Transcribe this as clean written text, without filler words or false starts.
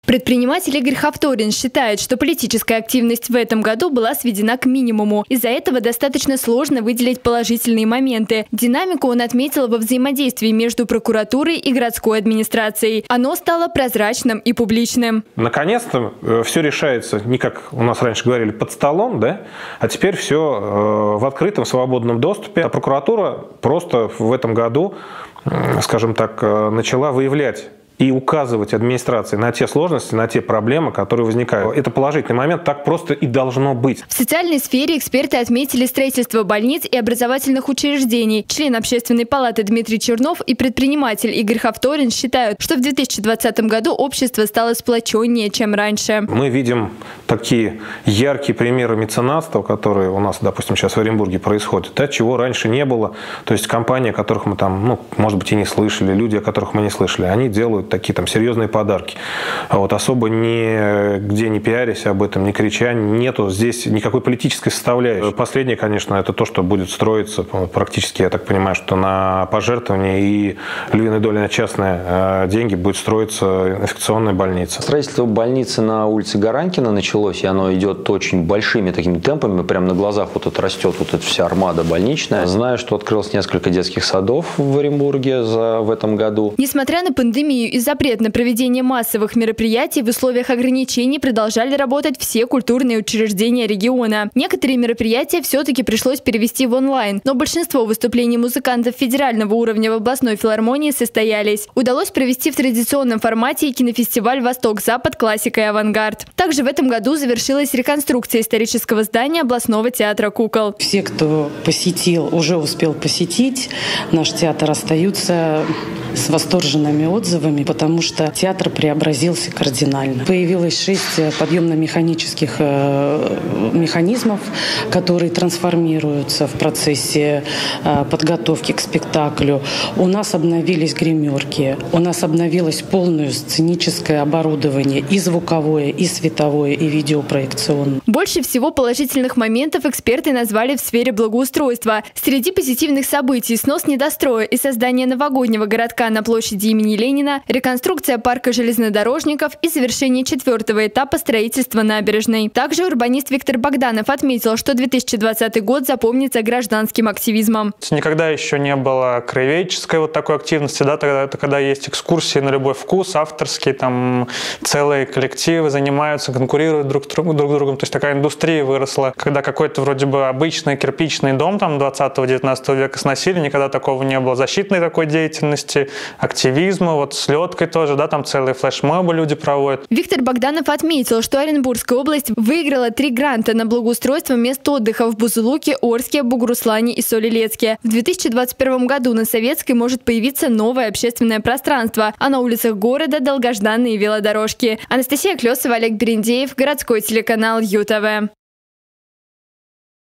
Предприниматель Игорь Хавторин считает, что политическая активность в этом году была сведена к минимуму. Из-за этого достаточно сложно выделить положительные моменты. Динамику он отметил во взаимодействии между прокуратурой и городской администрацией. Оно стало прозрачным и публичным. Наконец-то все решается не как у нас раньше говорили под столом, да? А теперь все в открытом, свободном доступе. А прокуратура просто в этом году, скажем так, начала выявлять и указывать администрации на те сложности, на те проблемы, которые возникают. Это положительный момент, так просто и должно быть. В социальной сфере эксперты отметили строительство больниц и образовательных учреждений. Член Общественной палаты Дмитрий Чернов и предприниматель Игорь Хавторин считают, что в 2020 году общество стало сплоченнее, чем раньше. Мы видим такие яркие примеры меценатства, которые у нас, допустим, сейчас в Оренбурге происходят, да, чего раньше не было. То есть компании, о которых мы там, может быть, и не слышали, люди, о которых мы не слышали, они делают такие там серьезные подарки. Вот особо нигде не пиарясь об этом, не крича, нету здесь никакой политической составляющей. Последнее, конечно, это то, что будет строиться практически, я так понимаю, что на пожертвования и львиной долей на частные деньги будет строиться инфекционная больница. Строительство больницы на улице Гаранкина началось, и оно идет очень большими такими темпами, прямо на глазах вот это растет вот эта вся армада больничная. Знаю, что открылось несколько детских садов в Оренбурге в этом году. Несмотря на пандемию и запрет на проведение массовых мероприятий, в условиях ограничений продолжали работать все культурные учреждения региона. Некоторые мероприятия все-таки пришлось перевести в онлайн, но большинство выступлений музыкантов федерального уровня в областной филармонии состоялись. Удалось провести в традиционном формате и кинофестиваль «Восток-Запад. Классика и авангард». Также в этом году завершилась реконструкция исторического здания областного театра кукол. Все, кто посетил, уже успел посетить наш театр, остаются с восторженными отзывами, потому что театр преобразился кардинально. Появилось 6 подъемно-механических механизмов, которые трансформируются в процессе подготовки к спектаклю. У нас обновились гримерки, у нас обновилось полное сценическое оборудование, и звуковое, и световое, и видеопроекционное. Больше всего положительных моментов эксперты назвали в сфере благоустройства. Среди позитивных событий снос недостроя и создание новогоднего городка на площади имени Ленина, реконструкция парка железнодорожников и завершение 4-го этапа строительства набережной. Также урбанист Виктор Богданов отметил, что 2020 год запомнится гражданским активизмом. Никогда еще не было краеведческой вот такой активности, да, когда есть экскурсии на любой вкус, авторские, там целые коллективы занимаются, конкурируют друг с другом. То есть такая индустрия выросла. Когда какой-то вроде бы обычный кирпичный дом там 20-19 века сносили, никогда такого не было. Защитной такой деятельности, активизма, вот с лёткой тоже, да, там целые флешмобы люди проводят. Виктор Богданов отметил, что Оренбургская область выиграла 3 гранта на благоустройство мест отдыха в Бузулуке, Орске, Бугуруслане и Солилецке. В 2021 году на Советской может появиться новое общественное пространство, а на улицах города долгожданные велодорожки. Анастасия Клёсова, Олег Берендеев, городской телеканал ЮТВ.